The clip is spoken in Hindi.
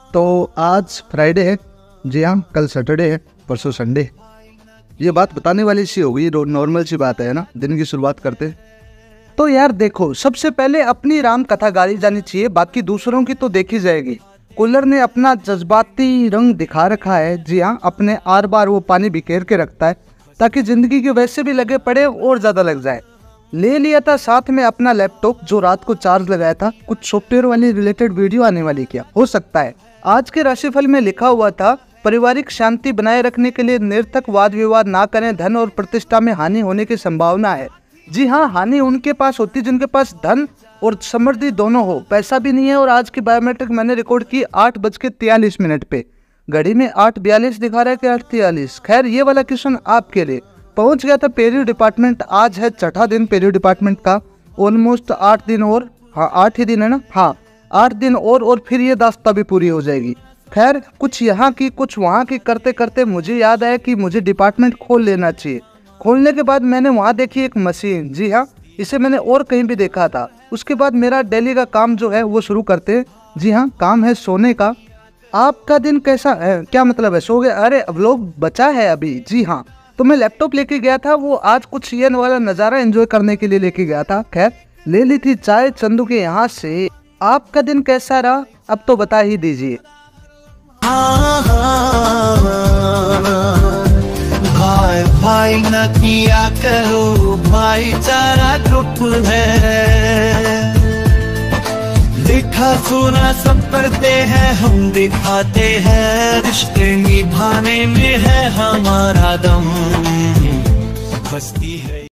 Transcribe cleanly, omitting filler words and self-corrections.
तो आज फ्राइडे है, जी हाँ, कल सैटरडे है, परसों संडे। ये बात बताने वाली सी होगी, नॉर्मल सी बात है ना। दिन की शुरुआत करते तो यार देखो, सबसे पहले अपनी राम कथा गाई जानी चाहिए, बाकी दूसरों की तो देखी जाएगी। कूलर ने अपना जज्बाती रंग दिखा रखा है, जी हाँ, अपने आर बार वो पानी बिखेर के रखता है ताकि जिंदगी के वैसे भी लगे पड़े और ज़्यादा लग जाए। ले लिया था साथ में अपना लैपटॉप, जो रात को चार्ज लगाया था, कुछ सॉफ्टवेयर वाली रिलेटेड वीडियो आने वाली क्या हो सकता है। आज के राशिफल में लिखा हुआ था, पारिवारिक शांति बनाए रखने के लिए निरर्थक वाद विवाद ना करें, धन और प्रतिष्ठा में हानि होने की संभावना है। जी हाँ, हानि उनके पास होती जिनके पास धन और समृद्धि दोनों हो, पैसा भी नहीं है। और आज की बायोमेट्रिक मैंने रिकॉर्ड की 8:43 पे, घड़ी में 8:42 दिखा रहा है कि 8:43। खैर, ये वाला क्वेश्चन आपके लिए। पहुंच गया था पेरियो डिपार्टमेंट, आज है छठा दिन पेरियो डिपार्टमेंट का। ऑलमोस्ट 8 दिन और, हाँ 8 ही दिन है ना, हाँ 8 दिन और फिर ये दास्ता भी पूरी हो जाएगी। खैर, कुछ यहाँ की कुछ वहाँ की करते करते मुझे याद आया कि मुझे डिपार्टमेंट खोल लेना चाहिए। खोलने के बाद मैंने वहाँ देखी एक मशीन, जी हाँ, इसे मैंने और कहीं भी देखा था। उसके बाद मेरा डेली का काम जो है वो शुरू करते हैं। जी हाँ, काम है सोने का। आपका दिन कैसा है, क्या मतलब है, सो गए? अरे व्लॉग बचा है अभी। जी हाँ, तो मैं लैपटॉप लेके गया था, वो आज कुछ ये वाला नज़ारा एंजॉय करने के लिए लेके गया था। खैर, ले ली थी चाय चंदू के यहाँ से। आपका दिन कैसा रहा, अब तो बता ही दीजिए। भाई भाई न किया करो, भाईचारा ग्रुप है। देखा सुना सब करते हैं, हम दिखाते हैं, रिश्ते निभाने में है हमारा दम। बस्ती है